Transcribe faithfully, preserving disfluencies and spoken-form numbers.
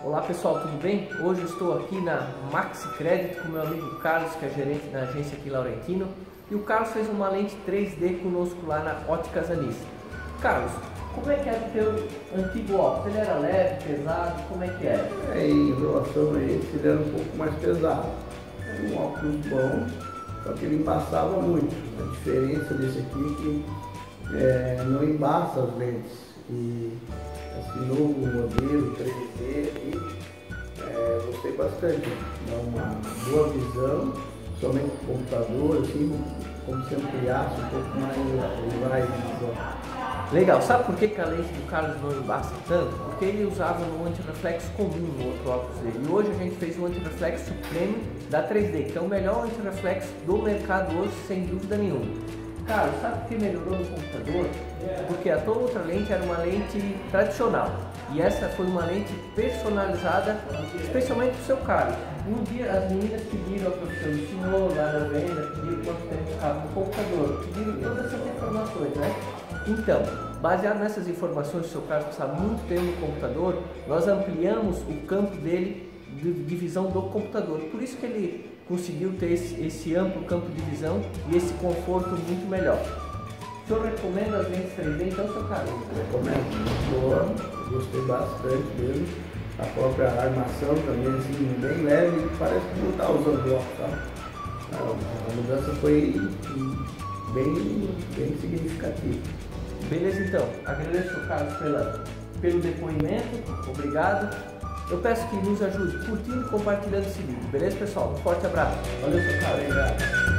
Olá pessoal, tudo bem? Hoje eu estou aqui na Maxi Crédito com meu amigo Carlos, que é gerente da agência aqui Laurentino. E o Carlos fez uma lente três D conosco lá na Óticas Anis. Carlos, como é que era o teu antigo óculos? Ele era leve, pesado? Como é que era? É, em relação a esse, ele era um pouco mais pesado. Era um óculos bom, só que ele embaçava muito. A diferença desse aqui é que é, não embaça as lentes. E esse novo modelo três D aqui, é, gostei bastante. Dá uma boa visão, somente com o computador, assim, como se ampliasse um pouco mais o raio de visão. Legal, sabe por que, que a lente do Carlos não embaça tanto? Porque ele usava no antirreflexo comum no outro óculos dele. E hoje a gente fez um antirreflexo supremo da três D, que é o melhor antirreflexo do mercado hoje, sem dúvida nenhuma. Carlos, sabe por que melhorou no computador? Porque a tua outra lente era uma lente tradicional. E essa foi uma lente personalizada, especialmente para o seu Carlos. Um dia as meninas pediram ao professor do senhor, lá na venda, pediram quanto tempo ficava no computador, pediram todas essas informações, né? Então, baseado nessas informações que o seu Carlos passava muito tempo no computador, nós ampliamos o campo dele de, de visão do computador. Por isso que ele conseguiu ter esse, esse amplo campo de visão e esse conforto muito melhor. O senhor recomenda as lentes três D, então, seu Carlos? Recomendo, muito boa, gostei bastante mesmo. A própria armação também, assim, bem leve, parece que não está usando óculos, sabe? A, a mudança foi bem, bem significativa. Beleza, então. Agradeço, seu Carlos, pela, pelo depoimento. Obrigado. Eu peço que nos ajude curtindo e compartilhando esse vídeo. Beleza, pessoal? Um forte abraço. Valeu, seu Carlos. Obrigado.